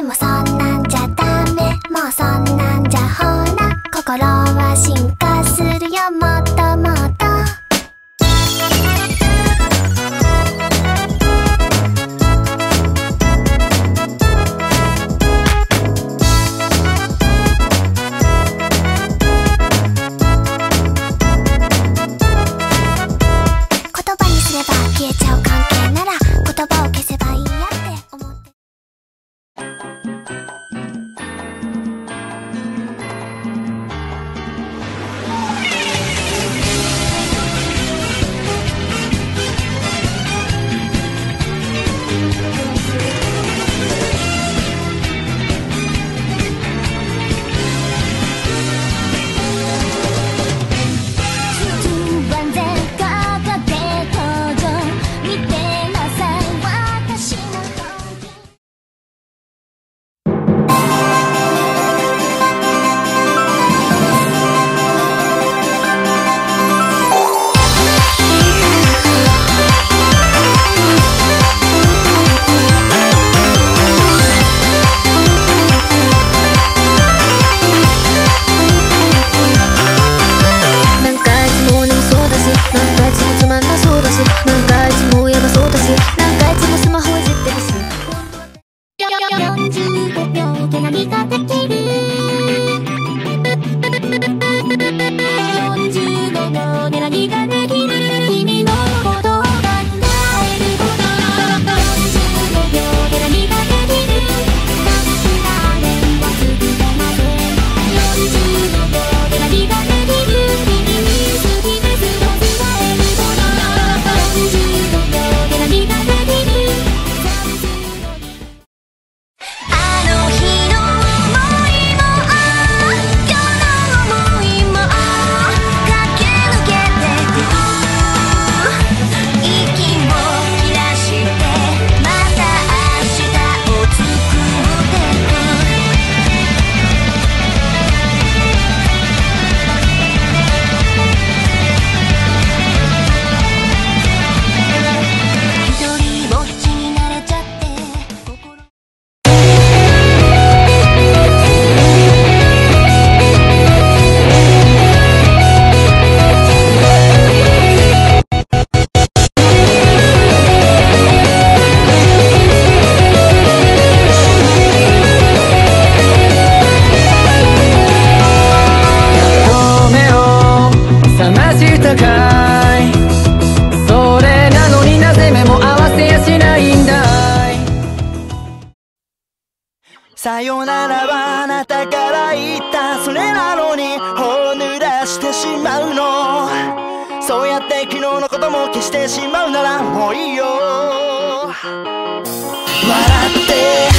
でもそんなんじゃダメ、もうそんなんじゃほら心は進化するよ、もっともっと。言葉にすれば消えちゃう関係なら言葉を消せばいいやって思って。45秒で何ができる45秒で何ができる君のことを考えること45秒で何ができる忘れません45秒で何ができる君に好きですと伝えること45秒で何ができるさよならはあなたから言ったそれなのに頬を濡らしてしまうのそうやって昨日のことも消してしまうならもういいよ笑って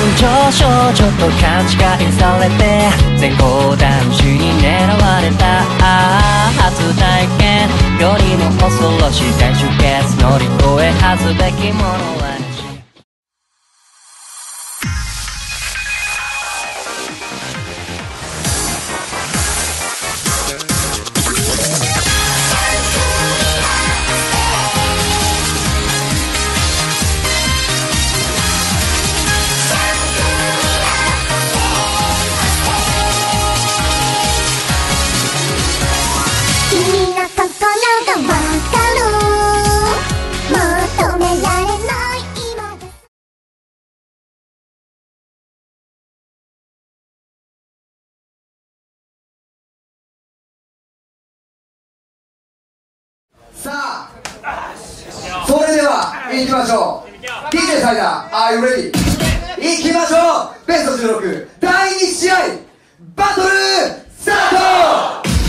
上昇ちょっと勘違いされて絶好男子に狙われた初体験よりも恐ろしい大出血乗り越え恥ずべきものはなし君の心がわかる求められない今でさあ、それでは行きましょう。 DJ サイダー Are you ready? 行きましょう。ベスト16第2試合バトルスタート。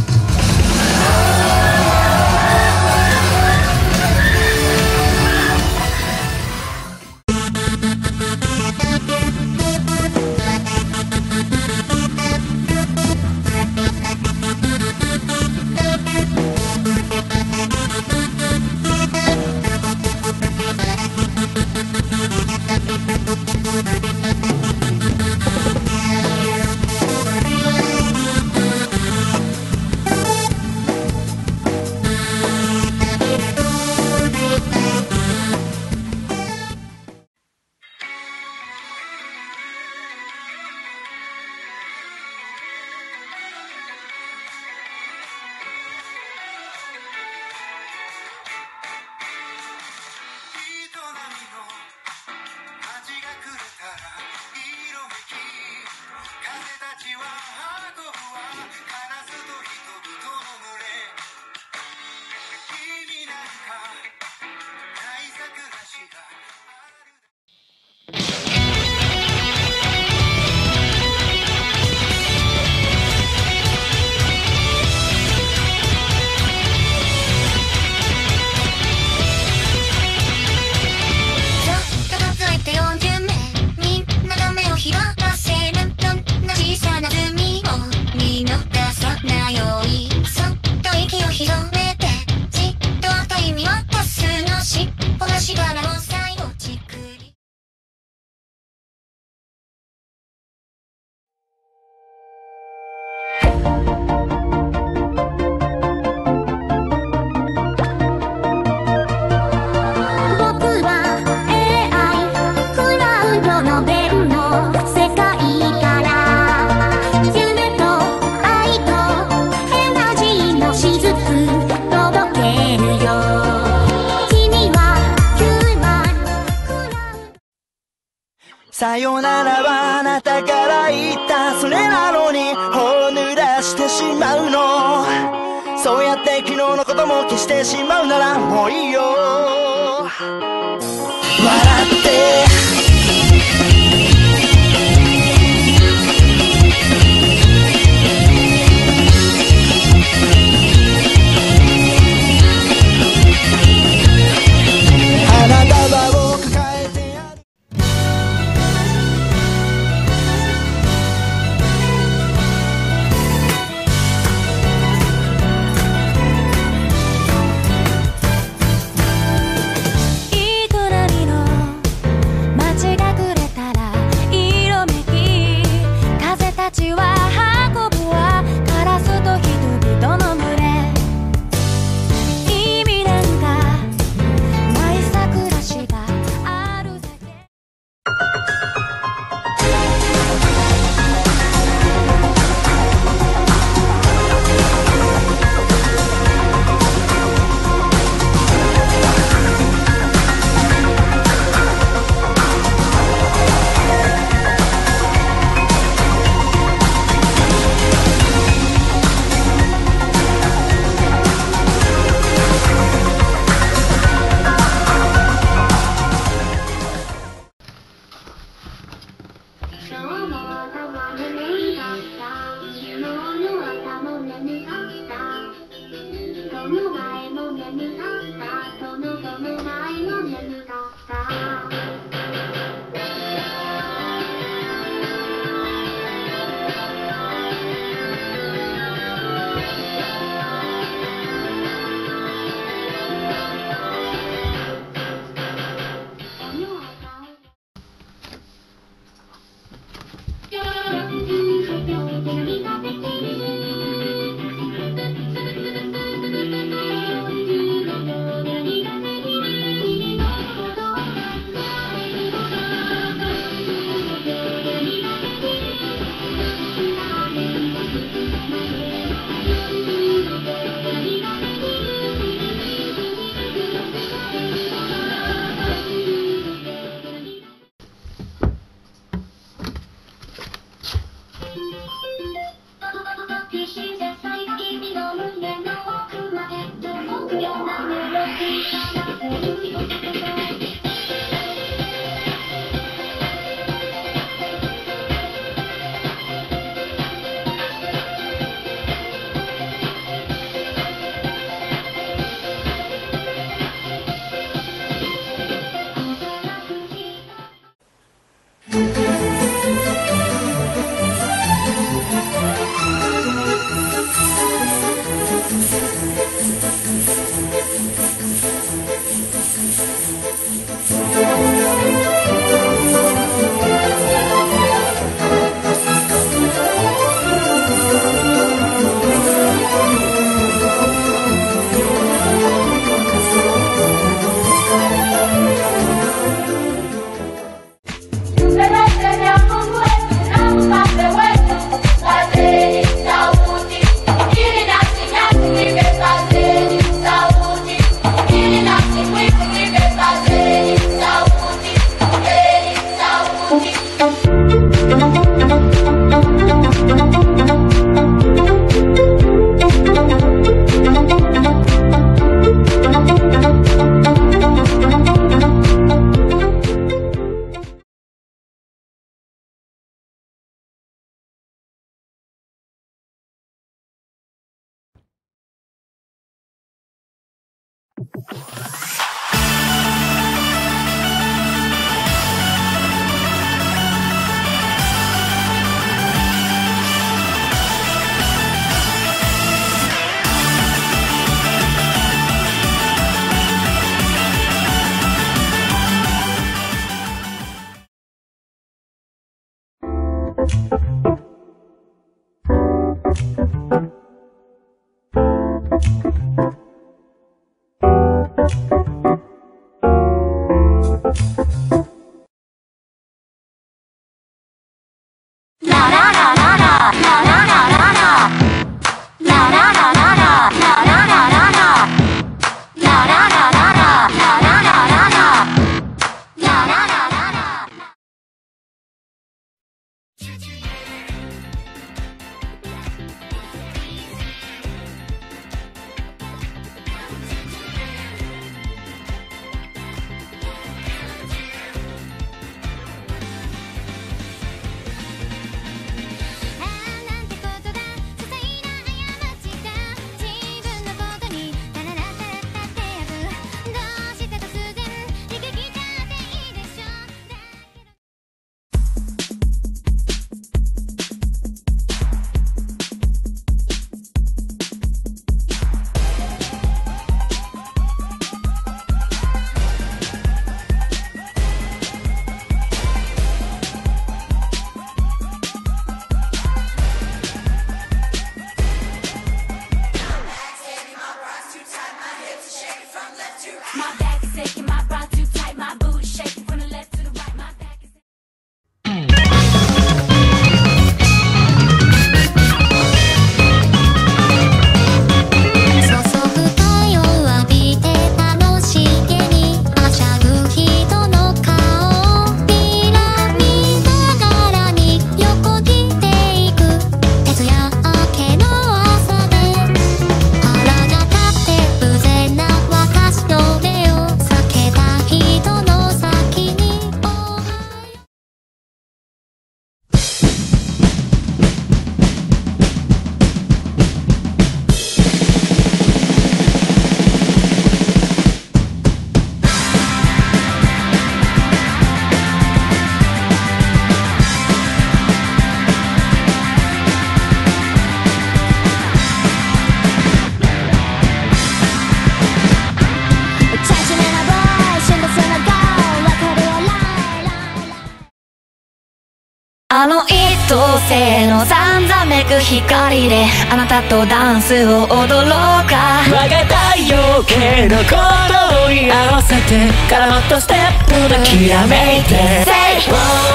さよならはあなたから言ったそれなのに頬濡らしてしまうのそうやって昨日のことも消してしまうならもういいよ笑って花束を抱えてやる営みのあの一等星のさんざめく光であなたとダンスを踊ろうか。 我が太陽系の鼓動に合わせてからもっとステップできらめいて Say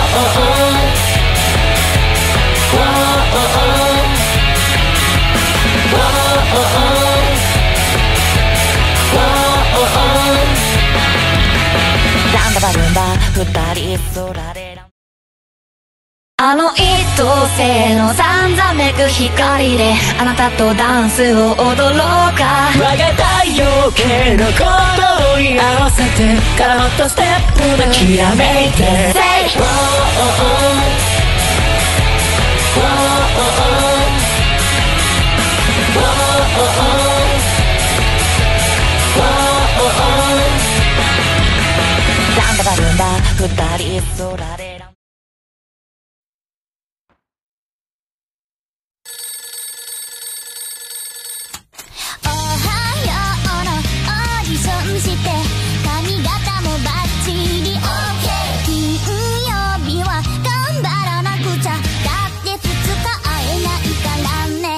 ランダバルンバ二人空であの一等星のさんざめく光であなたとダンスを踊ろうか。 我が太陽系の鼓動に合わせてからもっとステップできらめいて Sayランダバルンバ二人空でして髪型もバッチリ OK 金曜日は頑張らなくちゃだって2日会えないからね。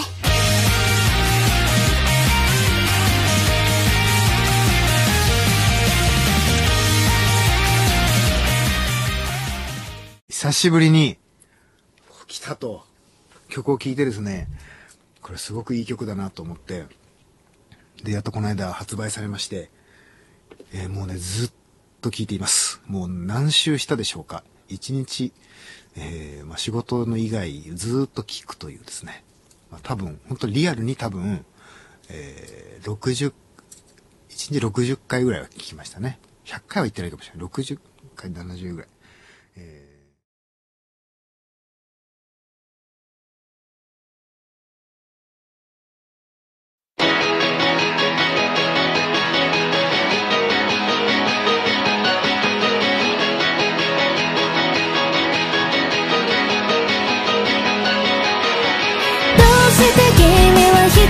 久しぶりに来たと曲を聴いてですね、これすごくいい曲だなと思ってでやっとこの間発売されまして、もうねずっと聴いています。もう何周したでしょうか。一日、仕事の以外ずっと聴くというですね、多分本当にリアルに多分、1日60回ぐらいは聴きましたね。100回は言ってないかもしれない。60回70ぐらい、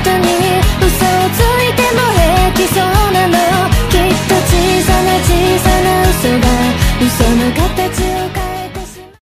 手に